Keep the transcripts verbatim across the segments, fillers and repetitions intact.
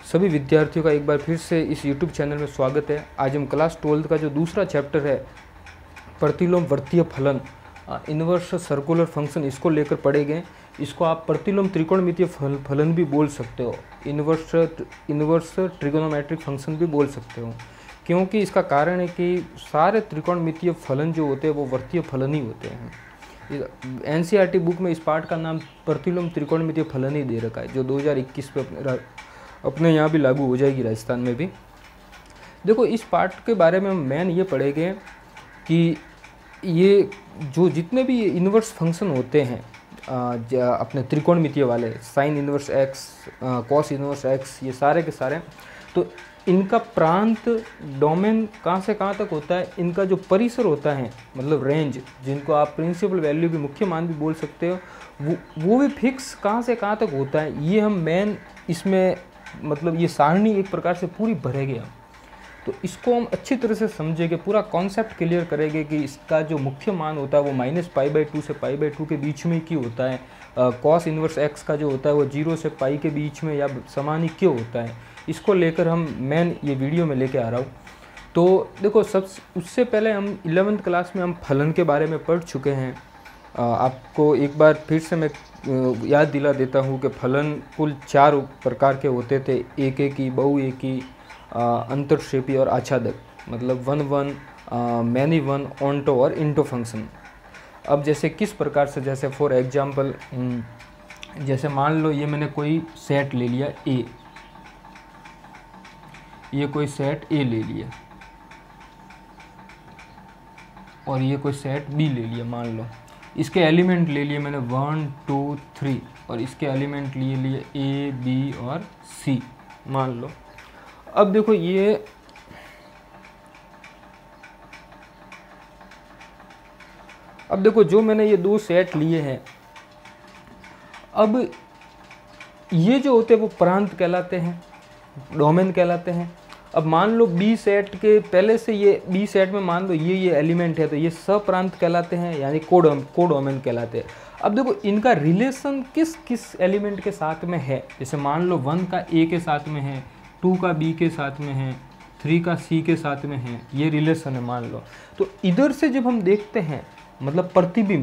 सभी विद्यार्थियों का एक बार फिर से इस यूट्यूब चैनल में स्वागत है। आज हम क्लास ट्वेल्थ का जो दूसरा चैप्टर है प्रतिलोम वर्तीय फलन, इनवर्स सर्कुलर फंक्शन, इसको लेकर पढ़ेंगे। इसको आप प्रतिलोम त्रिकोणमितीय फल, फलन भी बोल सकते हो, इनवर्स इनवर्स ट्रिगोनोमेट्रिक फंक्शन भी बोल सकते हो, क्योंकि इसका कारण है कि सारे त्रिकोणमितीय फलन जो होते हैं वो वर्तीय फलन ही होते हैं। एनसीईआरटी बुक में इस पाठ का नाम प्रतिलोम त्रिकोणमितीय फलन ही दे रखा है, जो दो हज़ार इक्कीस पे अपने अपने यहाँ भी लागू हो जाएगी, राजस्थान में भी। देखो, इस पार्ट के बारे में मेन ये पढ़ेंगे कि ये जो जितने भी इन्वर्स फंक्शन होते हैं अपने त्रिकोणमितीय वाले, sine inverse x, cos inverse x, ये सारे के सारे, तो इनका प्रांत डोमेन कहाँ से कहाँ तक होता है, इनका जो परिसर होता है मतलब रेंज, जिनको आप प्रिंसिपल वैल्यू भी, मुख्य मान भी बोल सकते हो, वो वो भी फिक्स कहाँ से कहाँ तक होता है, ये हम मेन इसमें मतलब ये सारणी एक प्रकार से पूरी भरेंगे हम। तो इसको हम अच्छी तरह से समझेंगे, पूरा कॉन्सेप्ट क्लियर करेंगे कि इसका जो मुख्य मान होता है वो माइनस पाई बाई टू से पाई बाई टू के बीच में क्यों होता है, कॉस इन्वर्स एक्स का जो होता है वो जीरो से पाई के बीच में या समान ही क्यों होता है, इसको लेकर हम मेन ये वीडियो में लेके आ रहा हूँ। तो देखो, सब उससे पहले हम इलेवेंथ क्लास में हम फलन के बारे में पढ़ चुके हैं। आपको एक बार फिर से मैं याद दिला देता हूँ कि फलन कुल चार प्रकार के होते थे, एक एकी, बहु एकी, अंतरक्षेपी और आच्छादक, मतलब one one, many one, onto और इंटो फंक्शन। अब जैसे किस प्रकार से, जैसे फॉर एग्जांपल, जैसे मान लो ये मैंने कोई सेट ले लिया ए, ये कोई सेट ए ले लिया और ये कोई सेट बी ले लिया, मान लो इसके एलिमेंट ले लिए मैंने वन टू थ्री और इसके एलिमेंट लिए लिए ए बी और सी, मान लो। अब देखो, ये अब देखो जो मैंने ये दो सेट लिए हैं, अब ये जो होते हैं वो प्रांत कहलाते हैं, डोमेन कहलाते हैं। अब मान लो बी सेट के पहले से ये बी सेट में मान लो ये ये एलिमेंट है, तो ये सप्रांत कहलाते हैं, यानी कोडोम कोडोमेन कहलाते हैं। अब देखो इनका रिलेशन किस किस एलिमेंट के साथ में है, जैसे मान लो वन का ए के साथ में है, टू का बी के साथ में है, थ्री का सी के साथ में है, ये रिलेशन है मान लो। तो इधर से जब हम देखते हैं मतलब प्रतिबिंब,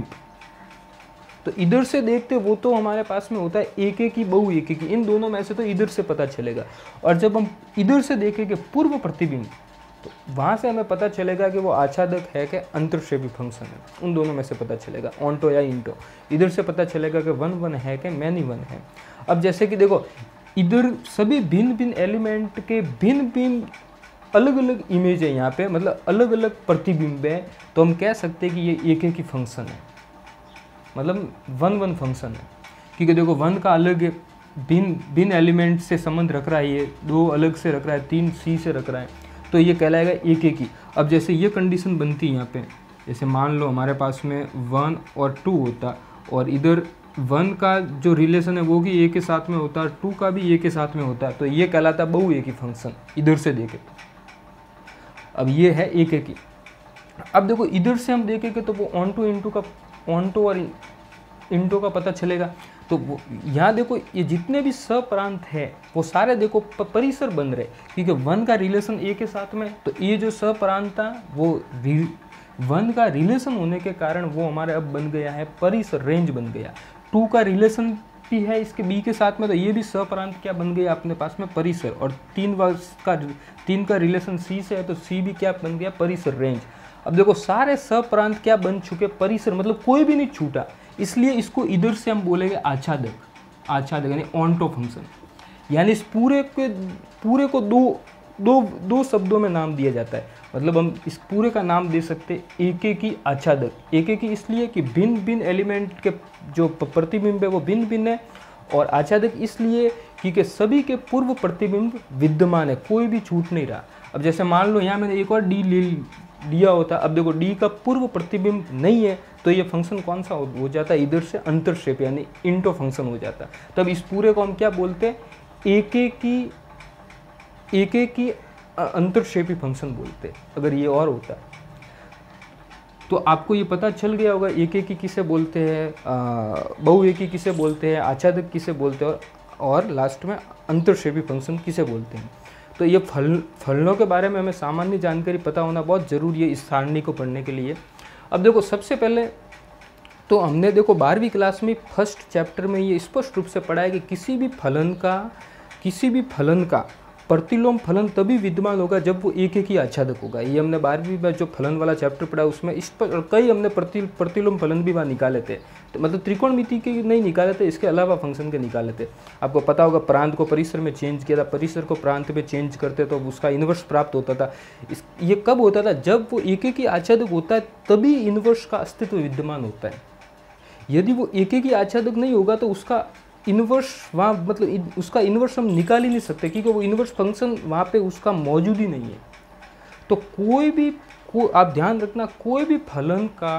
तो इधर से देखते वो तो हमारे पास में होता है एक एक की, बहु एक एक की, इन दोनों में से तो इधर से पता चलेगा। और जब हम इधर से देखेंगे पूर्व प्रतिबिंब, तो वहाँ से हमें पता चलेगा कि वो आच्छादक है कि अंतरक्षेपी फंक्शन है, उन दोनों में से पता चलेगा, ऑन्टो या इंटो। इधर से पता चलेगा कि वन वन है कि मैनी वन है। अब जैसे कि देखो, इधर सभी भिन्न भिन्न एलिमेंट के भिन्न भिन्न अलग अलग इमेज है यहाँ पे, मतलब अलग अलग प्रतिबिंब है, तो हम कह सकते हैं कि ये एक एक ही फंक्शन है, मतलब वन वन फंक्शन है। क्योंकि देखो वन का अलग भिन्न भिन्न एलिमेंट से संबंध रख रहा है, ये दो अलग से रख रहा है, तीन सी से रख रहा है, तो ये कहलाएगा एक एक ही। अब जैसे ये कंडीशन बनती है यहाँ पे, जैसे मान लो हमारे पास में वन और टू होता, और इधर वन का जो रिलेशन है वो भी ए के साथ में होता है, टू का भी ए के साथ में होता है, तो ये कहलाता है बहु एक ही फंक्शन इधर से देखे। अब ये है एक एक ही। अब देखो इधर से हम देखेंगे तो वो ऑन टू इंटू का, ऑन्टो और इंटो का पता चलेगा। तो यहाँ देखो ये जितने भी सप्रांत है वो सारे देखो परिसर बन रहे, क्योंकि वन का रिलेशन ए के साथ में, तो ये जो सप्रांत था वो वन का रिलेशन होने के कारण वो हमारे अब बन गया है परिसर, रेंज बन गया। टू का रिलेशन भी है इसके बी के साथ में, तो ये भी सप्रांत क्या बन गया अपने पास में, परिसर। और तीन वर्ष का तीन का रिलेशन सी से है, तो सी भी क्या बन गया, परिसर, रेंज। अब देखो सारे सप्रांत क्या बन चुके, परिसर, मतलब कोई भी नहीं छूटा, इसलिए इसको इधर से हम बोलेंगे आच्छादक, आच्छादक यानी ऑन्टो फंक्शन। यानी इस पूरे के पूरे को दो दो दो शब्दों में नाम दिया जाता है, मतलब हम इस पूरे का नाम दे सकते हैं एक एक ही आच्छादक। एक एक ही इसलिए कि भिन्न भिन्न एलिमेंट के जो प्रतिबिंब है वो भिन्न भिन्न है, और आच्छादक इसलिए क्योंकि सभी के पूर्व प्रतिबिंब विद्यमान है, कोई भी छूट नहीं रहा। अब जैसे मान लो यहाँ मैंने एक और डी ले दिया होता, अब देखो डी का पूर्व प्रतिबिंब नहीं है, तो ये फंक्शन कौन सा हो जाता है, इधर से अंतरक्षेप यानी इंटो फंक्शन हो जाता है। तब इस पूरे को हम क्या बोलते हैं, एक एक की एक एक की अंतरक्षेपी फंक्शन बोलते हैं। अगर ये और होता है तो आपको ये पता चल गया होगा एक एक की किसे बोलते हैं, बहु एक की किसे बोलते हैं, आच्छादक किसे बोलते हैं और और लास्ट में अंतर्क्षेपी फंक्शन किसे बोलते हैं। तो ये फल फलनों के बारे में हमें सामान्य जानकारी पता होना बहुत ज़रूरी है इस सारणी को पढ़ने के लिए। अब देखो सबसे पहले तो हमने देखो बारहवीं क्लास में फर्स्ट चैप्टर में ये स्पष्ट रूप से पढ़ा है कि किसी भी फलन का किसी भी फलन का प्रतिलोम फलन तभी विद्यमान होगा जब वो एक एक ही आच्छादक होगा। ये हमने बारहवीं में जो फलन वाला चैप्टर पढ़ा उसमें इस पर कई हमने प्रति प्रतिलोम फलन भी वहाँ निकाले थे। तो मतलब त्रिकोणमिति के नहीं निकाले थे, इसके अलावा फंक्शन के निकाले थे। आपको पता होगा प्रांत को परिसर में चेंज किया था, परिसर को प्रांत में चेंज करते तो उसका इन्वर्स प्राप्त होता था। इस ये कब होता था? जब वो एक एक ही आच्छादक होता है तभी इन्वर्स का अस्तित्व विद्यमान होता है। यदि वो एक एक ही आच्छादक नहीं होगा तो उसका इन्वर्स वहाँ मतलब उसका इन्वर्स हम निकाल ही नहीं सकते, क्योंकि वो इन्वर्स फंक्शन वहाँ पे उसका मौजूद ही नहीं है। तो कोई भी को आप ध्यान रखना, कोई भी फलन का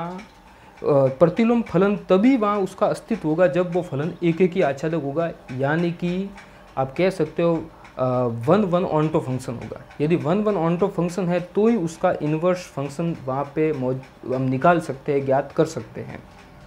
प्रतिलोम फलन तभी वहाँ उसका अस्तित्व होगा जब वो फलन एक एक ही आच्छादक होगा, यानी कि आप कह सकते हो वन वन ऑनटो फंक्शन होगा। यदि वन वन ऑनटो फंक्शन है तो ही उसका इन्वर्स फंक्शन वहाँ पे हम निकाल सकते हैं, ज्ञात कर सकते हैं।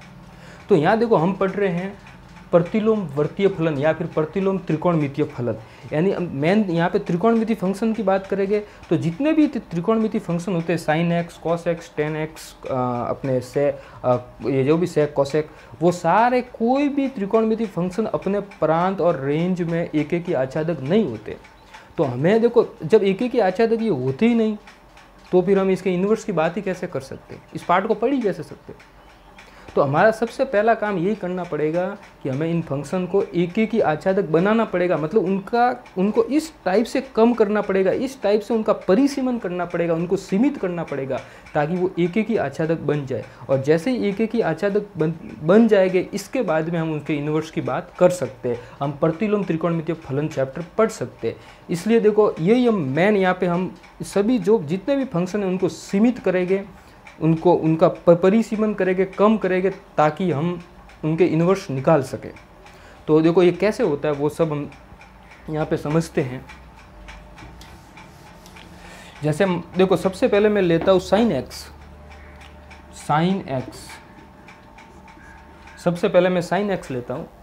तो यहाँ देखो हम पढ़ रहे हैं प्रतिलोम वर्तीय फलन या फिर प्रतिलोम त्रिकोणमितीय फलन, यानी मेन यहाँ पे त्रिकोणमितीय फंक्शन की बात करेंगे तो जितने भी त्रिकोणमितीय फंक्शन होते हैं sine x, cos x, tan x, अपने से ये जो भी सेक कोसेक, वो सारे कोई भी त्रिकोणमितीय फंक्शन अपने प्रांत और रेंज में एक एक ही आच्छादक नहीं होते। तो हमें देखो जब एक एक ही आच्छादक ये होते ही नहीं तो फिर हम इसके इन्वर्स की बात ही कैसे कर सकते, इस पार्ट को पढ़ ही कैसे सकते। तो हमारा सबसे पहला काम यही करना पड़ेगा कि हमें इन फंक्शन को एक एक ही आच्छादक बनाना पड़ेगा, मतलब उनका उनको इस टाइप से कम करना पड़ेगा, इस टाइप से उनका परिसीमन करना पड़ेगा, उनको सीमित करना पड़ेगा ताकि वो एक एक ही आच्छादक बन जाए। और जैसे ही एक एक ही आच्छादक बन बन जाएंगे इसके बाद में हम उनके इन्वर्स की बात कर सकते हैं, हम प्रतिलोम त्रिकोणमितीय फलन चैप्टर पढ़ सकते हैं। इसलिए देखो यही हम मेन यहाँ पे हम सभी जो जितने भी फंक्शन हैं उनको सीमित करेंगे, उनको उनका परिसीमन करेंगे, कम करेंगे ताकि हम उनके इन्वर्स निकाल सकें। तो देखो ये कैसे होता है वो सब हम यहाँ पे समझते हैं। जैसे देखो सबसे पहले मैं लेता हूँ साइन एक्स, साइन एक्स सबसे पहले मैं साइन एक्स लेता हूँ।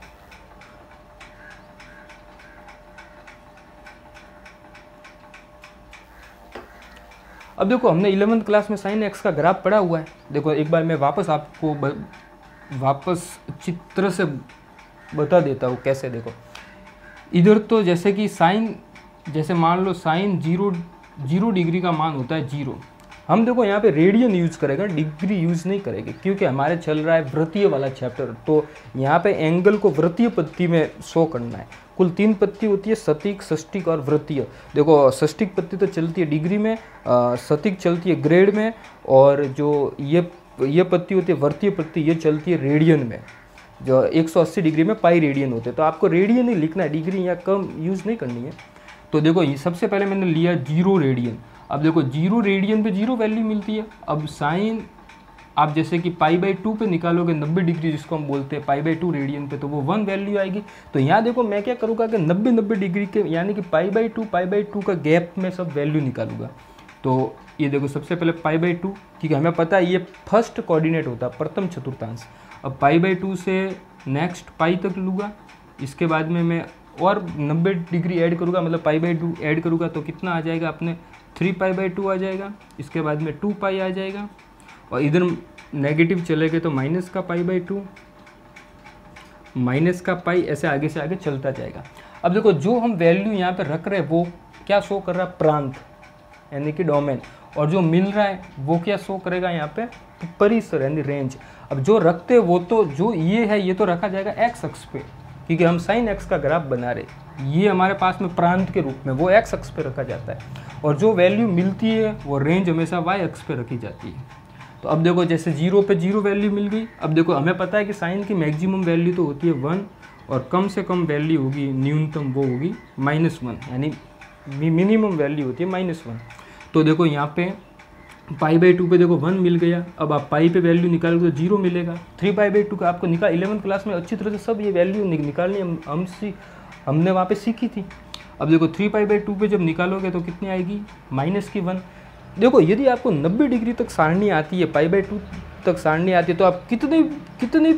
अब देखो हमने इलेवेंथ क्लास में साइन एक्स का ग्राफ पढ़ा हुआ है। देखो एक बार मैं वापस आपको वापस चित्र से बता देता हूँ कैसे। देखो इधर तो जैसे कि साइन, जैसे मान लो साइन जीरो जीरो डिग्री का मान होता है जीरो, हम देखो यहाँ पे रेडियन यूज करेगा, डिग्री यूज नहीं करेंगे क्योंकि हमारे चल रहा है वृत्तीय वाला चैप्टर। तो यहाँ पे एंगल को वृत्तीय पत्ती में शो करना है। कुल तीन पत्ती होती है, सटीक, षष्टिक और वृत्तीय। देखो षष्टिक पत्ती तो चलती है डिग्री में, सटीक चलती है ग्रेड में, और जो ये ये पत्ती होती है वृत्तीय पत्ती ये चलती है रेडियन में, जो एक सौ अस्सी डिग्री में पाई रेडियन होते हैं। तो आपको रेडियन ही लिखना है, डिग्री यहाँ कम यूज़ नहीं करनी है। तो देखो ये सबसे पहले मैंने लिया जीरो रेडियन। अब देखो जीरो रेडियन पे जीरो वैल्यू मिलती है। अब साइन आप जैसे कि पाई बाई टू पे निकालोगे नब्बे डिग्री जिसको हम बोलते हैं पाई बाई टू रेडियन पे, तो वो वन वैल्यू आएगी। तो यहाँ देखो मैं क्या करूँगा कि नब्बे नब्बे डिग्री के यानी कि pi by two pi by two का गैप में सब वैल्यू निकालूंगा। तो ये देखो सबसे पहले पाई बाई टू, क्योंकि हमें पता है ये फर्स्ट कोऑर्डिनेट होता है, प्रथम चतुर्थांश। अब पाई बाई टू से नेक्स्ट पाई तक लूँगा, इसके बाद में मैं और नब्बे डिग्री ऐड करूँगा, मतलब पाई बाई टू ऐड करूँगा तो कितना आ जाएगा अपने थ्री पाई बाई टू आ जाएगा। इसके बाद में टू पाई आ जाएगा, और इधर नेगेटिव चले गए तो माइनस का पाई बाई टू, माइनस का पाई, ऐसे आगे से आगे चलता जाएगा। अब देखो जो हम वैल्यू यहाँ पे रख रहे हैं वो क्या शो कर रहा है, प्रांत यानी कि डोमेन, और जो मिल रहा है वो क्या शो करेगा यहाँ पे, तो परिसर यानी रेंज। अब जो रखते हैं वो तो जो ये है ये तो रखा जाएगा एक्स अक्ष पे, क्योंकि हम साइन एक्स का ग्राफ बना रहे, ये हमारे पास में प्रांत के रूप में वो एक्स अक्ष पे रखा जाता है, और जो वैल्यू मिलती है वो रेंज हमेशा वाई अक्ष पे रखी जाती है। तो अब देखो जैसे जीरो पे जीरो वैल्यू मिल गई। अब देखो हमें पता है कि साइन की मैक्सिमम वैल्यू तो होती है वन, और कम से कम वैल्यू होगी न्यूनतम वो होगी माइनस वन, यानी मिनिमम वैल्यू होती है माइनस वन। तो देखो यहाँ पे पाई बाई टू पे देखो वन मिल गया। अब आप पाई पे वैल्यू निकालोगे तो जीरो मिलेगा। थ्री पाई बाई टू का आपको निकाल इलेवन क्लास में अच्छी तरह से सब ये वैल्यू निकालनी हम हम सी हमने वहाँ पे सीखी थी। अब देखो थ्री पाई बाई टू पे जब निकालोगे तो कितनी आएगी, माइनस की वन। देखो यदि आपको नब्बे डिग्री तक सारणी आती है, पाई बाई टू तक सारणी आती है, तो आप कितने कितने भी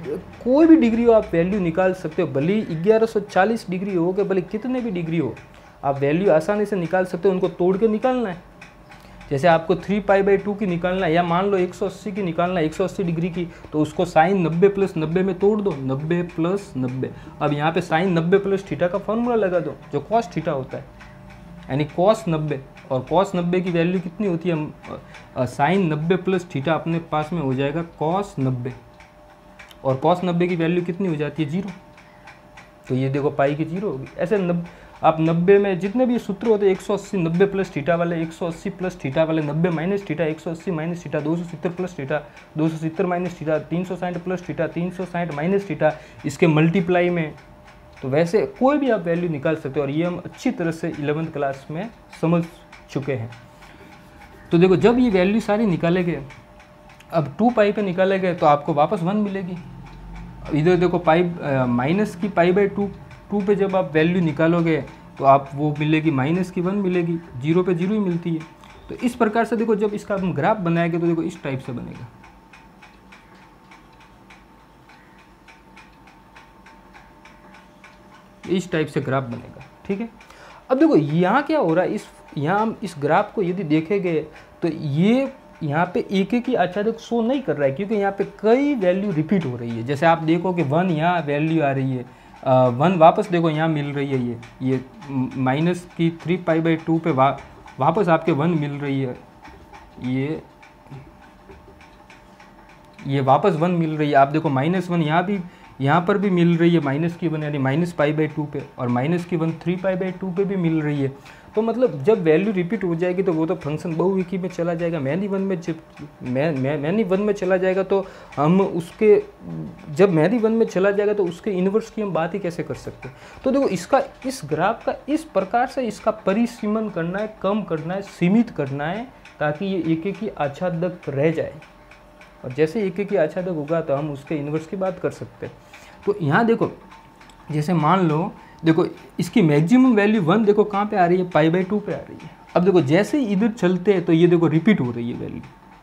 कोई भी डिग्री हो आप वैल्यू निकाल सकते हो, भले ही ग्यारह सौ चालीस डिग्री हो गए, भले कितने भी डिग्री हो आप वैल्यू आसानी से निकाल सकते हो। उनको तोड़ के निकालना है, जैसे आपको थ्री पाई बाई टू की निकालना है, या मान लो एक सौ अस्सी की निकालना है, एक सौ अस्सी डिग्री की, तो उसको साइन नब्बे प्लस नब्बे में तोड़ दो, नब्बे प्लस नब्बे। अब यहाँ पे साइन नब्बे प्लस थीटा का फॉर्मूला लगा दो जो कॉस थीटा होता है, यानी कॉस नब्बे, और कॉस नब्बे की वैल्यू कितनी होती है, साइन नब्बे प्लस थीटा अपने पास में हो जाएगा कॉस नब्बे, और कॉस नब्बे की वैल्यू कितनी हो जाती है, जीरो। तो ये देखो पाई की जीरो होगी। ऐसे नब आप नब्बे में जितने भी सूत्र होते हैं, एक सौ अस्सी नब्बे प्लस थीटा वाले, एक सौ अस्सी प्लस थीटा वाले, नब्बे माइनस थीटा, एक सौ अस्सी माइनस थीटा, दो सौ सत्तर प्लस थीटा, दो सौ सत्तर माइनस थीटा, तीन सौ साठ प्लस थीटा, तीन सौ साठ माइनस थीटा, इसके मल्टीप्लाई में, तो वैसे कोई भी आप वैल्यू निकाल सकते हो। और ये हम अच्छी तरह से इलेवेंथ क्लास में समझ चुके हैं। तो देखो जब ये वैल्यू सारी निकाले गए, अब टू पाई पे निकाले गए तो आपको वापस वन मिलेगी। इधर देखो पाई माइनस की पाई बाई टू टू पे जब आप वैल्यू निकालोगे तो आप वो मिलेगी माइनस की वन मिलेगी, जीरो पे जीरो ही मिलती है। तो इस प्रकार से देखो जब इसका हम ग्राफ बनाएंगे तो देखो इस टाइप से बनेगा। इस टाइप से ग्राफ बनेगा, ठीक है। अब देखो यहाँ क्या हो रहा है, इस यहाँ हम इस ग्राफ को यदि देखेंगे तो ये यहाँ पे एक एक ही आच्छादक शो नहीं कर रहा है, क्योंकि यहाँ पे कई वैल्यू रिपीट हो रही है। जैसे आप देखो कि वन यहाँ वैल्यू आ रही है, आ, वन वापस देखो यहाँ मिल रही है, ये ये माइनस की थ्री पाई बाई टू पे वा, वापस आपके वन मिल रही है, ये ये वापस वन मिल रही है। आप देखो माइनस वन यहाँ भी, यहाँ पर भी मिल रही है माइनस की वन, यानी माइनस पाई बाई टू पे, और माइनस की one three pi by two पे भी मिल रही है। तो मतलब जब वैल्यू रिपीट हो जाएगी तो वो तो फंक्शन बहुविकी में चला जाएगा, मैनी वन में जब मैं मैं मैनी वन में चला जाएगा तो हम उसके, जब मैनी वन में चला जाएगा तो उसके इन्वर्स की हम बात ही कैसे कर सकते हैं। तो देखो इसका, इस ग्राफ का इस प्रकार से इसका परिसीमन करना है, कम करना है, सीमित करना है, ताकि ये एक एक ही आच्छादक रह जाए, और जैसे एक एक ही आच्छादक होगा तो हम उसके इन्वर्स की बात कर सकते हैं। तो यहाँ देखो जैसे मान लो, देखो इसकी मैक्सिमम वैल्यू वन देखो कहाँ पे आ रही है, पाई बाई टू पे आ रही है। अब देखो जैसे ही इधर चलते हैं तो ये देखो रिपीट हो रही है वैल्यू,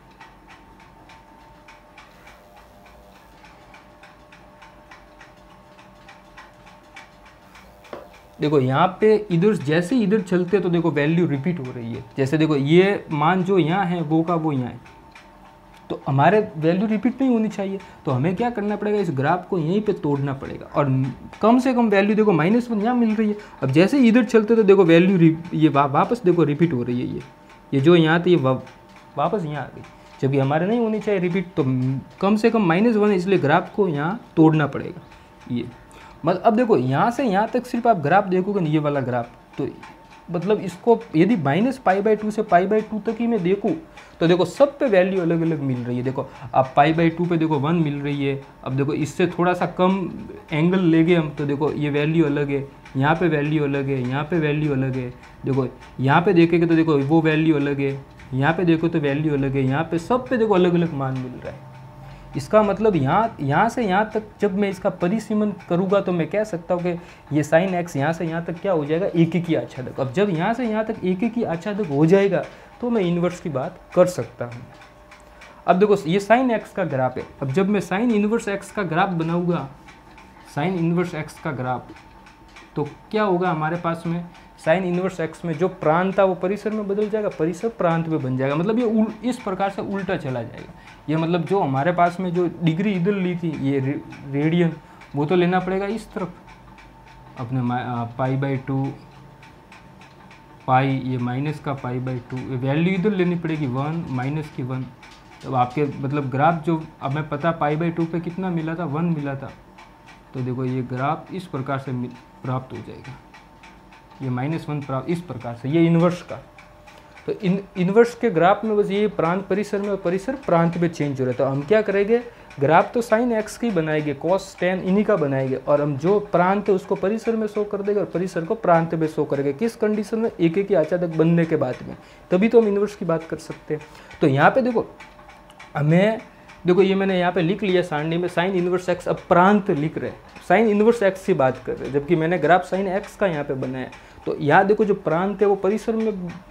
देखो यहाँ पे इधर जैसे ही इधर चलते हैं तो देखो वैल्यू रिपीट हो रही है। जैसे देखो ये मान जो यहाँ है वो का वो यहाँ है, तो हमारे वैल्यू रिपीट नहीं होनी चाहिए। तो हमें क्या करना पड़ेगा, इस ग्राफ को यहीं पे तोड़ना पड़ेगा, और कम से कम वैल्यू देखो माइनस वन यहाँ मिल रही है। अब जैसे ही इधर चलते तो देखो वैल्यू ये वा, वापस देखो रिपीट हो रही है, ये ये जो यहाँ थी ये वा, वापस यहाँ आ गई, जबकि हमारे नहीं होनी चाहिए रिपीट। तो कम से कम माइनस वन, इसलिए ग्राफ को यहाँ तोड़ना पड़ेगा ये। मतलब अब देखो यहाँ से यहाँ तक सिर्फ आप ग्राफ देखोगे ना, ये वाला ग्राफ, तो मतलब इसको यदि माइनस पाई बाई टू से पाई बाई टू तक ही मैं देखूँ तो देखो सब पे वैल्यू अलग अलग मिल रही है। देखो अब पाई बाई टू पे देखो वन मिल रही है, अब देखो इससे थोड़ा सा कम एंगल लेंगे हम तो देखो ये वैल्यू अलग है, यहाँ पे वैल्यू अलग है, यहाँ पे वैल्यू अलग है, देखो यहाँ पे देखेंगे तो देखो वो वैल्यू अलग है, यहाँ पे देखो तो वैल्यू अलग है, यहाँ पे सब पे देखो अलग अलग मान मिल रहा है। इसका मतलब यहाँ यहाँ से यहाँ तक जब मैं इसका परिसीमन करूँगा तो मैं कह सकता हूँ कि ये साइन एक्स यहाँ से यहाँ तक क्या हो जाएगा, एक एक ही आच्छादक। अब जब यहाँ से यहाँ तक एक एक ही आच्छादक हो जाएगा तो मैं इन्वर्स की बात कर सकता हूँ। अब देखो ये साइन एक्स का ग्राफ है, अब जब मैं साइन इन्वर्स एक्स का ग्राफ बनाऊँगा, साइन इन्वर्स एक्स का ग्राफ, तो क्या होगा हमारे पास में, साइन इन्वर्स एक्स में जो प्रांत था वो परिसर में बदल जाएगा, परिसर प्रांत में बन जाएगा। मतलब ये इस प्रकार से उल्टा चला जाएगा। ये मतलब जो हमारे पास में जो डिग्री इधर ली थी ये रे, रेडियन, वो तो लेना पड़ेगा इस तरफ अपने पाई बाई टू, पाई ये माइनस का पाई बाई टू, वैल्यू इधर लेनी पड़ेगी वन, माइनस की वन। तब आपके मतलब ग्राफ जो अब मैं पता पाई बाई टू पे कितना मिला था, वन मिला था, तो देखो ये ग्राफ इस प्रकार से प्राप्त हो जाएगा, ये माइनस वन प्राप्त इस प्रकार से, ये इन्वर्स का। तो इन इन्वर्स के ग्राफ में बस ये प्रांत परिसर में और परिसर प्रांत में चेंज हो रहा है। तो हम क्या करेंगे, ग्राफ तो साइन एक्स की बनाएंगे, कॉस टेन इन्हीं का बनाएंगे, और हम जो प्रांत है उसको परिसर में शो कर देंगे और परिसर को प्रांत में शो करेंगे। किस कंडीशन में, एक एक ही आच्छादक बनने के बाद में, तभी तो हम इन्वर्स की बात कर सकते हैं। तो यहाँ पे देखो हमें, देखो ये मैंने यहाँ पे लिख लिया सारणी में साइन इन्वर्स एक्स, अब प्रांत लिख रहे हैं, साइन इन्वर्स एक्स की बात कर रहे हैं, जबकि मैंने ग्राफ साइन एक्स का यहाँ पे बनाया। तो यहाँ देखो जो प्रांत है वो परिसर में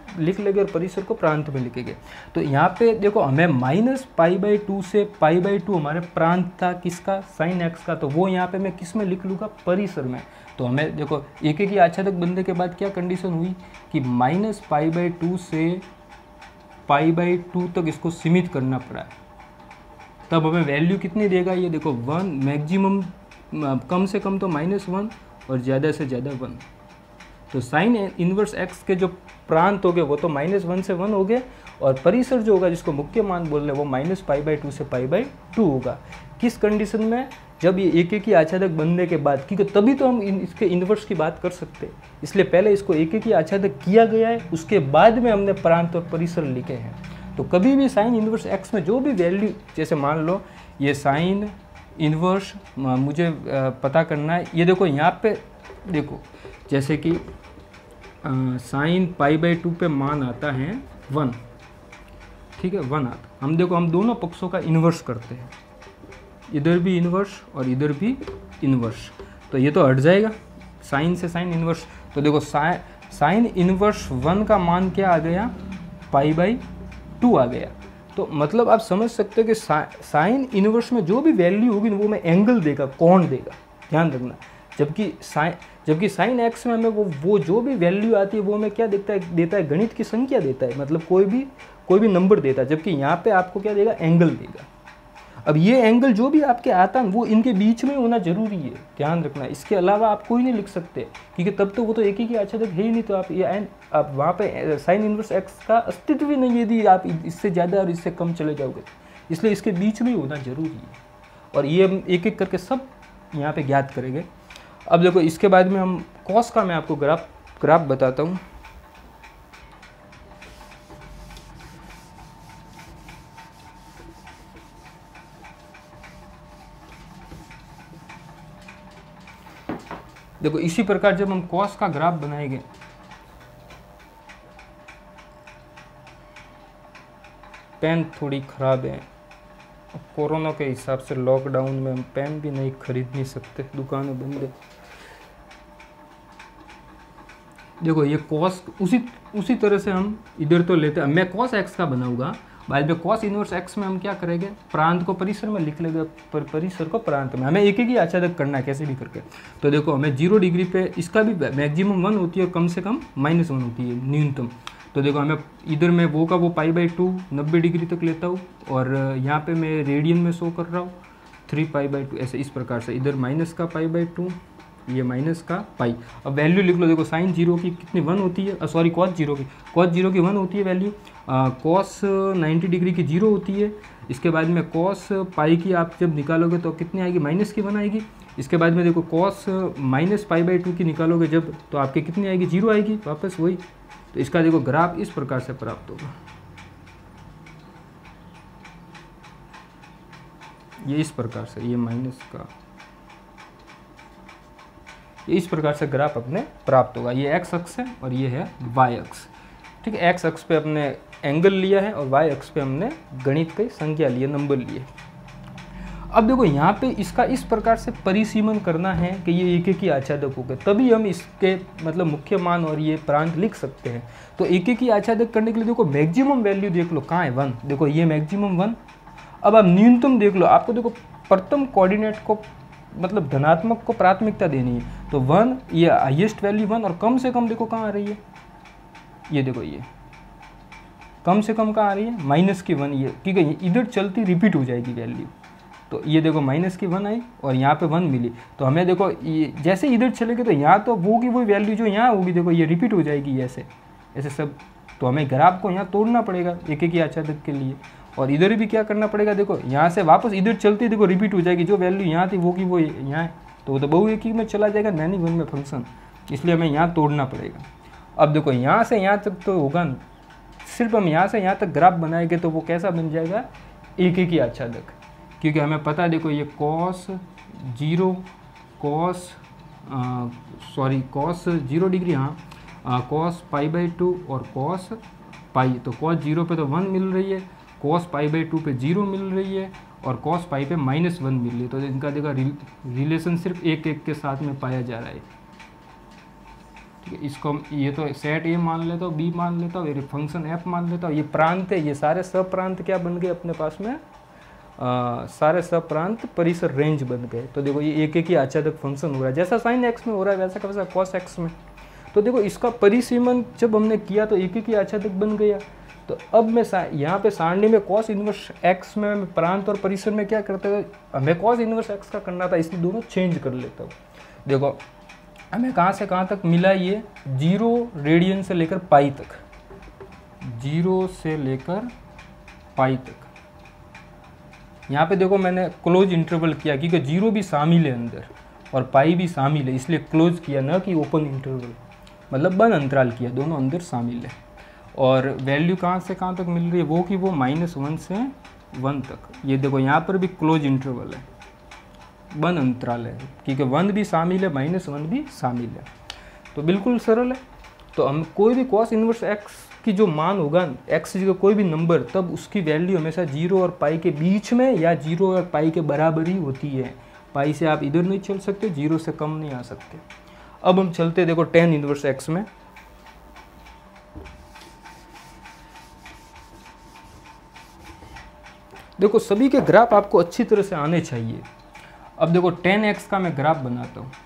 लिख लेंगे और परिसर को प्रांत में लिखेंगे। तो यहाँ पे देखो हमें माइनस पाई बाई टू से पाई बाई टू हमारे प्रांत था किसका, साइन एक्स का, तो वो यहाँ पे मैं किस में लिख लूँगा, परिसर में। तो हमें देखो एक एक ही आच्छादक बनने के बाद क्या कंडीशन हुई कि माइनस पाई बाई टू से पाई बाई टू तक इसको सीमित करना पड़ा, तब हमें वैल्यू कितनी देगा, ये देखो वन, मैक्सिमम कम से कम तो माइनस वन और ज़्यादा से ज़्यादा वन। तो साइन इनवर्स एक्स के जो प्रांत हो गए वो तो माइनस वन से वन हो गए, और परिसर जो होगा जिसको मुख्य मान बोल रहे हैं वो माइनस पाई बाई टू से पाई बाई टू होगा। किस कंडीशन में, जब ये एक एक ही आच्छादक बनने के बाद, क्योंकि तभी तो हम इन, इसके इन्वर्स की बात कर सकते हैं। इसलिए पहले इसको एक एक ही आच्छादक किया गया है, उसके बाद में हमने प्रांत और परिसर लिखे हैं। तो कभी भी साइन इनवर्स एक्स में जो भी वैल्यू, जैसे मान लो ये साइन इनवर्स मुझे पता करना है, ये देखो यहाँ पे देखो जैसे कि साइन पाई बाई टू पे मान आता है वन, ठीक है, वन आता, हम देखो हम दोनों पक्षों का इन्वर्स करते हैं, इधर भी इन्वर्स और इधर भी इन्वर्स, तो ये तो हट जाएगा साइन से साइन इन्वर्स। तो देखो साइन साइन इन्वर्स वन का मान क्या आ गया, पाई बाई टू आ गया। तो मतलब आप समझ सकते हो कि सा, साइन इनवर्स में जो भी वैल्यू होगी वो में एंगल देगा, कोण देगा, ध्यान रखना। जबकि साइन जबकि साइन एक्स में हमें वो वो जो भी वैल्यू आती है वो हमें क्या देता है, देता है गणित की संख्या देता है, मतलब कोई भी कोई भी नंबर देता है। जबकि यहाँ पे आपको क्या देगा, एंगल देगा। अब ये एंगल जो भी आपके आता है वो इनके बीच में होना जरूरी है, ध्यान रखना। इसके अलावा आप कोई नहीं लिख सकते, क्योंकि तब तो वो तो एक ही की आच्छादक है ही नहीं। तो आप ये एंड आप वहाँ पे साइन इनवर्स एक्स का अस्तित्व ही नहीं है यदि आप इससे ज़्यादा और इससे कम चले जाओगे। इसलिए इसके बीच में होना जरूरी है, और ये हम एक एक करके सब यहाँ पे ज्ञात करेंगे। अब देखो इसके बाद में हम कॉस का मैं आपको ग्राफ ग्राफ बताता हूँ। देखो इसी प्रकार जब हम कॉस का ग्राफ बनाएंगे, पेन थोड़ी ख़राब है, कोरोना के हिसाब से लॉकडाउन में हम पेन भी नहीं खरीद नहीं सकते, दुकानें बंद है। देखो ये कॉस उसी उसी तरह से हम इधर तो लेते हैं, मैं कॉस एक्स का बनाऊंगा, बाद में कॉस इनवर्स एक्स में हम क्या करेंगे, प्रांत को परिसर में लिख लेंगे, पर परिसर को प्रांत में। हमें एक एक ही आच्छादक करना है कैसे भी करके। तो देखो हमें जीरो डिग्री पे इसका भी मैक्सिमम वन होती है और कम से कम माइनस वन होती है न्यूनतम। तो देखो हमें इधर मैं वो का वो पाई बाई टू नब्बे डिग्री तक लेता हूँ, और यहाँ पे मैं रेडियन में शो कर रहा हूँ थ्री पाई बाई टू, ऐसे इस प्रकार से। इधर माइनस का पाई बाई टू, ये माइनस का पाई। अब वैल्यू लिख लो, देखो साइन जीरो की कितनी वन होती है, सॉरी कॉस जीरो की कॉस जीरो की वन होती है वैल्यू, कॉस नाइन्टी डिग्री की जीरो होती है। इसके बाद में कॉस पाई की आप जब निकालोगे तो कितनी आएगी, माइनस की वन आएगी। इसके बाद में देखो cos minus pi by two की निकालोगे जब, तो आपके कितनी आएगी, जीरो आएगी वापस वही। तो इसका देखो ग्राफ इस प्रकार से प्राप्त होगा, ये इस प्रकार से, ये माइनस का, ये इस प्रकार से ग्राफ अपने प्राप्त होगा। ये एक्स अक्ष है और ये है वाई अक्ष, ठीक है। एक्स अक्ष पे हमने एंगल लिया है और वाई अक्ष पे हमने गणित की संख्या लिए, नंबर लिए। अब देखो यहाँ पे इसका इस प्रकार से परिसीमन करना है कि ये एक एक ही आच्छादक हो गए, तभी हम इसके मतलब मुख्य मान और ये प्रांत लिख सकते हैं। तो एक एक ही आच्छादक करने के लिए देखो मैक्सिमम वैल्यू देख लो, कहाँ है, वन। देखो ये मैक्सिमम वन। अब आप न्यूनतम देख लो, आपको देखो प्रथम कोऑर्डिनेट को मतलब धनात्मक को प्राथमिकता देनी है, तो वन, ये हाईएस्ट वैल्यू वन, और कम से कम देखो कहाँ आ रही है, ये देखो ये कम से कम कहाँ आ रही है, माइनस की वन। ये ठीक है, इधर चलती रिपीट हो जाएगी वैल्यू। तो ये देखो माइनस की वन आई और यहाँ पे वन मिली, तो हमें देखो ये जैसे इधर चलेंगे तो यहाँ तो वो की वही वैल्यू जो यहाँ होगी, देखो ये रिपीट हो जाएगी ऐसे ऐसे सब। तो हमें ग्राफ को यहाँ तोड़ना पड़ेगा एक एक ही आच्छादक के लिए, और इधर भी क्या करना पड़ेगा, देखो यहाँ से वापस इधर चलती देखो रिपीट हो जाएगी, जो वैल्यू यहाँ थी वो की वो यहाँ है, तो वो तो बहु एक ही में चला जाएगा, मैनी वन में फंक्शन, इसलिए हमें यहाँ तोड़ना पड़ेगा। अब देखो यहाँ से यहाँ तक तो होगा नहीं, सिर्फ हम यहाँ से यहाँ तक ग्राफ बनाएंगे तो वो कैसा बन जाएगा, एक एक ही आच्छादक, क्योंकि हमें पता है देखो ये cos zero cos sorry cos zero degree, हाँ कॉस पाई बाई टू और कॉस पाई, तो कॉस जीरो पे तो वन मिल रही है, कॉस पाई बाई टू पे जीरो मिल रही है, और कॉस पाई पे माइनस वन मिल रही है। तो इनका देखा रिलेशन सिर्फ एक एक के साथ में पाया जा रहा है। ठीक है, इसको ये तो सेट ए मान लेता हूँ, बी मान लेता हूँ, ये फंक्शन एफ मान लेता हूँ, ये प्रांत है, ये सारे सब प्रांत क्या बन गए अपने पास में, आ, सारे सब प्रांत परिसर रेंज बन गए। तो देखो ये एक एक ही आच्छादक फंक्शन हो रहा है, जैसा साइन एक्स में हो रहा है वैसा का वैसा कॉस एक्स में। तो देखो इसका परिसीमन जब हमने किया तो एक एक ही आच्छादक बन गया। तो अब मैं यहाँ पे सारणी में कॉस इनवर्स एक्स में प्रांत और परिसर में क्या करते हैं, हमें कॉस इनवर्स एक्स का करना था, इसलिए दोनों चेंज कर लेता हूँ। देखो हमें कहाँ से कहाँ तक मिला, ये जीरो रेडियन से लेकर पाई तक, जीरो से लेकर पाई तक। यहाँ पे देखो मैंने क्लोज इंटरवल किया क्योंकि जीरो भी शामिल है अंदर और पाई भी शामिल है, इसलिए क्लोज किया, ना कि ओपन इंटरवल, मतलब बंद अंतराल किया, दोनों अंदर शामिल है। और वैल्यू कहाँ से कहाँ तक मिल रही है, वो कि वो माइनस वन से वन तक। ये देखो यहाँ पर भी क्लोज इंटरवल है, वन अंतराल है, क्योंकि वन भी शामिल है, माइनस वन भी शामिल है। तो बिल्कुल सरल है। तो हम कोई भी कॉस इनवर्स एक्स की जो मान होगा, एक्स का कोई भी नंबर, तब उसकी वैल्यू हमेशा जीरो और पाई के बीच में या जीरो और पाई के बराबर ही होती है। पाई से आप इधर नहीं चल सकते, जीरो से कम नहीं आ सकते। अब हम चलते देखो टेन इनवर्स एक्स में। देखो सभी के ग्राफ आपको अच्छी तरह से आने चाहिए। अब देखो टेन एक्स का मैं ग्राफ बनाता हूँ।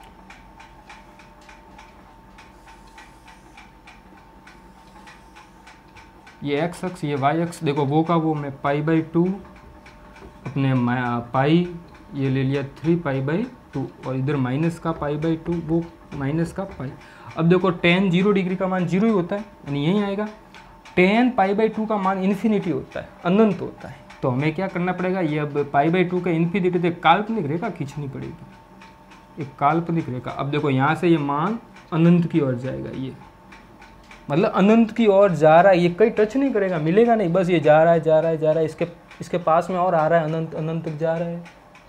ये एक्स अक्ष, ये वाई अक्ष, देखो वो का वो मैं पाई बाई टू अपने पाई ये ले लिया थ्री पाई बाई टू, और इधर माइनस का पाई बाई टू, वो माइनस का पाई। अब देखो टेन जीरो डिग्री का मान जीरो ही होता है, यानी यही आएगा। टेन पाई बाई टू का मान इन्फिनिटी होता है, अनंत होता है। तो हमें क्या करना पड़ेगा, ये अब पाई बाई टू का इन्फिनिटी से काल्पनिक रेखा खींचनी पड़ेगी, एक काल्पनिक रेखा। अब देखो यहाँ से ये मान अनंत की ओर जाएगा, ये मतलब अनंत की ओर जा रहा है, ये कहीं टच नहीं करेगा, मिलेगा नहीं, बस ये जा रहा है जा रहा है जा रहा है, इसके इसके पास में और आ रहा है, अनंत अनंत तक जा रहा है।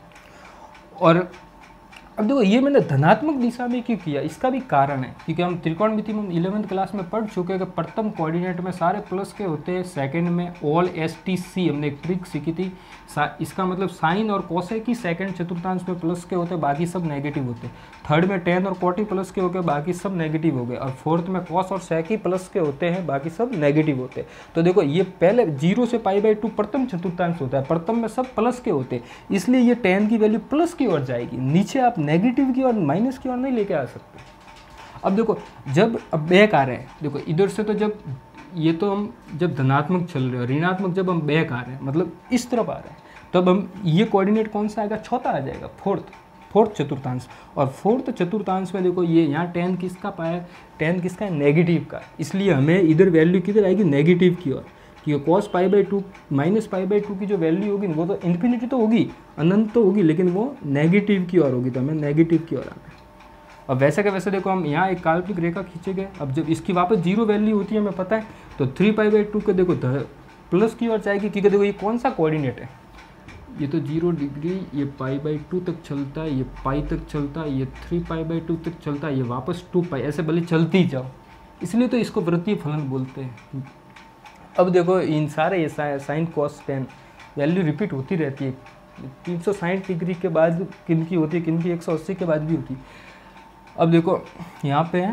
और अब देखो ये मैंने धनात्मक दिशा में क्यों किया, इसका भी कारण है, क्योंकि हम त्रिकोणमिति में इलेवेंथ क्लास में पढ़ चुके हैं कि प्रथम कोऑर्डिनेट में सारे प्लस के होते हैं, सेकंड में ऑल एस टी सी हमने एक ट्रिक सीखी थी, इसका मतलब साइन और कोसेक की सेकंड चतुर्थांश में प्लस के होते हैं, बाकी सब नेगेटिव होते हैं। थर्ड में टेन और कोटी प्लस के हो गए, बाकी सब नेगेटिव हो गए। और फोर्थ में कॉस और सेक ही प्लस के होते हैं, बाकी सब नेगेटिव होते हैं। तो देखो ये पहले जीरो से पाई बाई टू प्रथम चतुर्थांश होता है, प्रथम में सब प्लस के होते हैं, इसलिए ये टेन की वैल्यू प्लस की ओर जाएगी, नीचे आप नेगेटिव की और माइनस की ओर नहीं लेके आ सकते। अब देखो जब अब बैक आ रहे हैं, देखो इधर से तो जब ये तो हम जब धनात्मक चल रहे हैं, ऋणात्मक जब हम बैक आ रहे हैं, मतलब इस तरफ आ रहे हैं, तब हम ये कोऑर्डिनेट कौन सा आएगा, चौथा आ जाएगा, फोर्थ फोर्थ चतुर्थांश। और फोर्थ चतुर्थांश में देखो ये यहाँ टेन किसका पाया, टेन किसका है, नेगेटिव का, इसलिए हमें इधर वैल्यू किधर आएगी, नेगेटिव की ओर। क्योंकि cos pi by two minus pi by two की जो वैल्यू होगी वो तो इन्फिनिटी तो होगी, अनंत तो होगी, लेकिन वो नेगेटिव की ओर होगी, तो हमें नेगेटिव की ओर आना है। अब वैसे का वैसे देखो हम यहाँ एक काल्पनिक रेखा खींचेंगे। अब जब इसकी वापस जीरो वैल्यू होती है हमें पता है, तो थ्री पाई बाई टू के देखो प्लस की ओर जाएगी, क्योंकि देखो ये कौन सा कोऑर्डिनेट है, ये तो जीरो डिग्री, ये पाई बाई टू तक चलता है, ये पाई तक चलता है, ये थ्री पाई बाई टू तक चलता है, ये वापस टू पाई, ऐसे भले चलती जाओ, इसलिए तो इसको वृत्तीय फलन बोलते हैं। अब देखो इन सारे ये sine cos tan value repeat होती रहती है, तीन सौ साठ डिग्री के बाद किन की होती है, किन की एक सौ अस्सी के बाद भी होती है। अब देखो यहाँ पे है,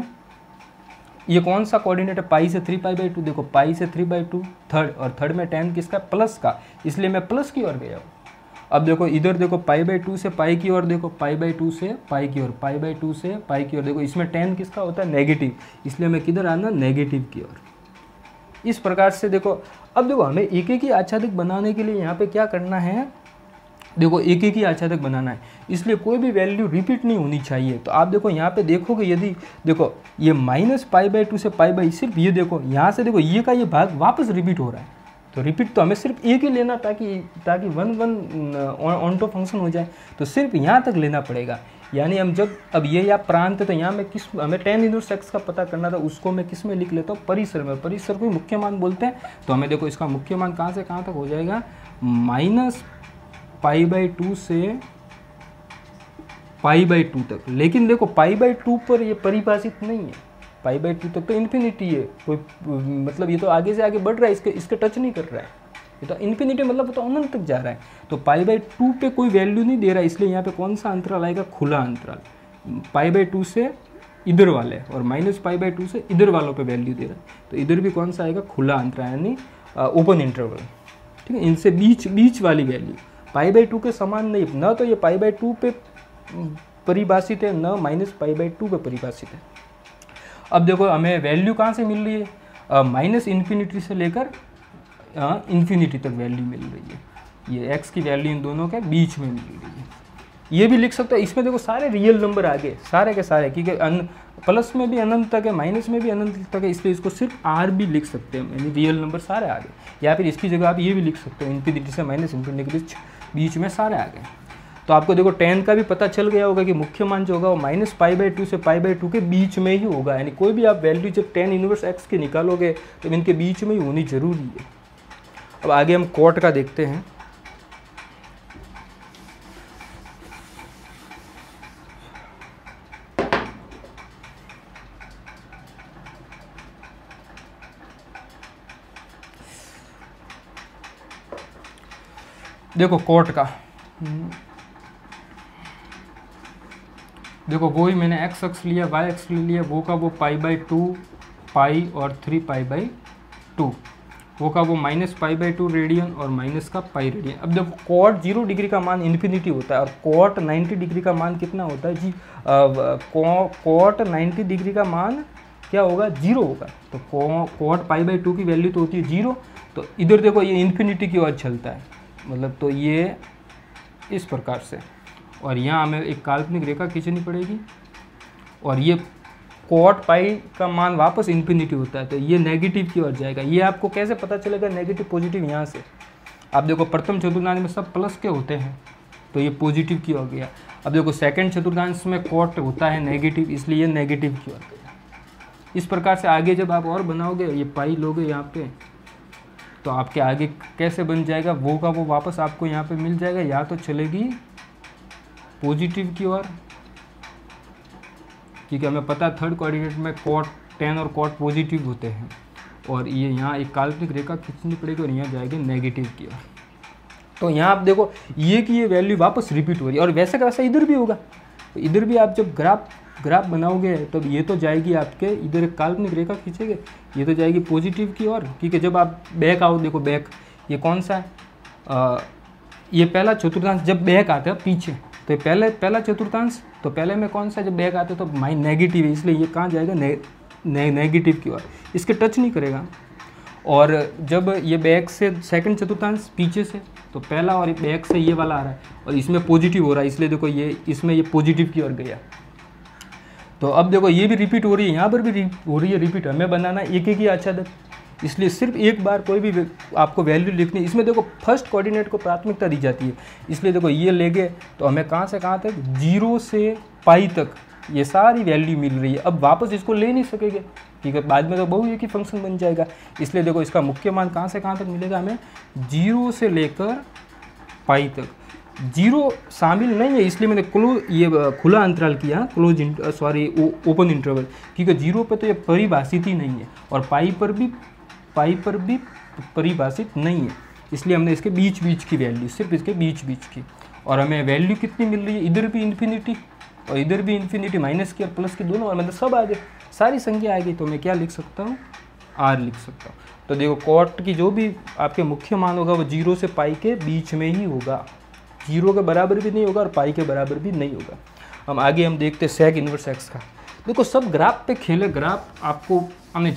ये कौन सा कोऑर्डिनेट है, पाई से थ्री पाई बाई टू, देखो पाई से थ्री बाई टू थर्ड, और थर्ड में टेन किसका, प्लस का, इसलिए मैं प्लस की ओर गया हूँ। अब देखो इधर देखो पाई बाई टू से पाई की ओर, देखो पाई बाई टू से पाई की ओर, पाई बाई टू से पाई की ओर, देखो इसमें टेन किसका होता है, नेगेटिव, इसलिए हमें किधर आना, नेगेटिव की ओर। इस प्रकार से देखो, अब देखो हमें एक एक ही आच्छादक बनाने के लिए यहाँ पे क्या करना है, देखो एक एक ही आच्छादक बनाना है, इसलिए कोई भी वैल्यू रिपीट नहीं होनी चाहिए। तो आप देखो यहाँ पे देखोगे, यदि देखो ये माइनस पाई बाई टू से पाई बाई, सिर्फ ये देखो यहाँ से देखो ये का ये भाग वापस रिपीट हो रहा है, तो रिपीट तो हमें सिर्फ एक ही लेना, ताकि ताकि वन वन ऑनटो फंक्शन हो जाए, तो सिर्फ यहाँ तक लेना पड़ेगा। यानी हम जब अब ये या प्रांत है, तो यहाँ में किस हमें टेन इनवर्स एक्स का पता करना था, उसको मैं किस में लिख लेता हूँ, परिसर में, परिसर को मुख्य मान बोलते हैं। तो हमें देखो इसका मुख्य मान कहाँ से कहाँ तक हो जाएगा, माइनस पाई बाई टू से पाई बाई टू तक। लेकिन देखो पाई बाई टू पर ये परिभाषित नहीं है, पाई बाई टू तक तो इन्फिनिटी है, कोई मतलब ये तो आगे से आगे बढ़ रहा है, इसके इसके टच नहीं कर रहा है, ये तो इन्फिनिटी मतलब तो अनंत तक जा रहा है। तो पाई बाई टू पे कोई वैल्यू नहीं दे रहा है, इसलिए यहाँ पे कौन सा अंतराल आएगा, खुला अंतराल, पाई बाई टू से इधर वाले और माइनस पाई बाई टू से इधर वालों पे वैल्यू दे रहा है, तो इधर भी कौन सा आएगा, खुला अंतराल यानी ओपन इंटरवल। ठीक है, इनसे बीच बीच वाली वैल्यू पाई बाई टू के समान नहीं, ना तो ये पाई बाई टू पे परिभाषित है, न माइनस पाई बाई टू पे परिभाषित है। अब देखो हमें वैल्यू कहाँ से मिल रही है, माइनस इन्फिनिटी से लेकर इन्फिनिटी तक वैल्यू मिल रही है। ये एक्स की वैल्यू इन दोनों के बीच में मिल रही है। ये भी लिख सकते हो, इसमें देखो सारे रियल नंबर आ गए, सारे के सारे, क्योंकि प्लस में भी अनंत तक है, माइनस में भी अनंत तक है, इसलिए इसको सिर्फ आर भी लिख सकते हैं, यानी रियल नंबर सारे आ गए। या फिर इसकी जगह आप ये भी लिख सकते हो, इन्फिनिटी से माइनस इन्फिनिटी के बीच बीच में सारे आ गए। तो आपको देखो टेन का भी पता चल गया होगा कि मुख्य मान जो होगा वो माइनस पाई बाई टू से पाई बाई टू के बीच में ही होगा, यानी कोई भी आप वैल्यू जब टेन इनवर्स एक्स के निकालोगे तो इनके बीच में ही होनी जरूरी है। अब आगे हम कॉट का देखते हैं। देखो कॉट का, देखो वो ही मैंने एक्स अक्स लिया, वाई अक्स ले लिया, वो का वो पाई बाई टू पाई और थ्री पाई बाई टू, वो का वो minus pi by two radian और माइनस का पाई रेडियन। अब देखो कॉट जीरो डिग्री का मान इन्फिनिटी होता है और कॉट नाइन्टी डिग्री का मान कितना होता है जी, कॉट नाइन्टी डिग्री का मान क्या होगा, जीरो होगा। तो कॉट पाई बाई टू की वैल्यू तो होती है जीरो, तो इधर देखो ये इन्फिनिटी की ओर चलता है, मतलब तो ये इस प्रकार से, और यहाँ हमें एक काल्पनिक रेखा खींचनी पड़ेगी और ये कॉट पाई का मान वापस इन्फिनिटी होता है, तो ये नेगेटिव की ओर जाएगा। ये आपको कैसे पता चलेगा नेगेटिव पॉजिटिव, यहाँ से आप देखो प्रथम चतुर्थांश में सब प्लस के होते हैं, तो ये पॉजिटिव की ओर गया। अब देखो सेकंड चतुर्थांश में कॉट होता है नेगेटिव, इसलिए ये नेगेटिव की ओर गया। इस प्रकार से आगे जब आप और बनाओगे, ये पाई लोगे यहाँ पे, तो आपके आगे कैसे बन जाएगा, वो का वो वापस आपको यहाँ पे मिल जाएगा, या तो चलेगी पॉजिटिव की ओर, क्योंकि हमें पता है थर्ड कोऑर्डिनेट में कॉट टेन और कॉट पॉजिटिव होते हैं, और ये यहाँ एक काल्पनिक रेखा खींचनी पड़ेगी और यहाँ जाएगी नेगेटिव की ओर। तो यहाँ आप देखो ये की ये वैल्यू वापस रिपीट हो रही है, और वैसे का वैसा इधर भी होगा। तो इधर भी आप जब ग्राफ ग्राफ बनाओगे तो ये तो जाएगी आपके, इधर एक काल्पनिक रेखा खींचेंगे, ये तो जाएगी पॉजिटिव की ओर, क्योंकि जब आप बैक आओ, देखो बैक ये कौन सा है, आ, ये पहला चतुर्थांश जब बैक आता है पीछे, तो ये पहले पहला चतुर्थांश, तो पहले में कौन सा जब बैक आते तो माइन नेगेटिव है, इसलिए ये कहाँ जाएगा, ने, ने, नेगेटिव की ओर, इसके टच नहीं करेगा। और जब ये बैक से सेकंड चतुर्थांश पीछे से, तो पहला और बैक से ये वाला आ रहा है और इसमें पॉजिटिव हो रहा है, इसलिए देखो ये इसमें ये पॉजिटिव की ओर गया। तो अब देखो ये भी रिपीट हो रही है, यहाँ पर भी हो रही है रिपीट, हमें बनाना एक एक ही आच्छादक, इसलिए सिर्फ एक बार कोई भी आपको वैल्यू लिखनी। इसमें देखो फर्स्ट कोऑर्डिनेट को प्राथमिकता दी जाती है, इसलिए देखो ये ले गए तो हमें कहाँ से कहाँ तक, जीरो से पाई तक ये सारी वैल्यू मिल रही है। अब वापस इसको ले नहीं सकेंगे, ठीक है, बाद में तो बहु एक ही फंक्शन बन जाएगा, इसलिए देखो इसका मुख्य मान कहाँ से कहाँ तक मिलेगा हमें, जीरो से लेकर पाई तक। जीरो शामिल नहीं है, इसलिए मैंने क्लोज ये खुला अंतराल किया, क्लोज सॉरी ओपन इंटरवल, क्योंकि जीरो पे तो ये परिभाषित ही नहीं है और पाई पर भी पाई पर भी परिभाषित नहीं है, इसलिए हमने इसके बीच बीच की वैल्यू, सिर्फ इसके बीच बीच की, और हमें वैल्यू कितनी मिल रही है, इधर भी इन्फिनिटी और इधर भी इन्फिनिटी, माइनस की और प्लस की दोनों, और मतलब सब आ गए, सारी संख्या आ गई, तो मैं क्या लिख सकता हूँ, आर लिख सकता हूँ। तो देखो कॉट की जो भी आपके मुख्य मान होगा वो जीरो से पाई के बीच में ही होगा, जीरो के बराबर भी नहीं होगा और पाई के बराबर भी नहीं होगा। हम आगे हम देखते हैं सेक इनवर्स एक्स का। देखो सब ग्राफ पे खेले, ग्राफ आपको हमने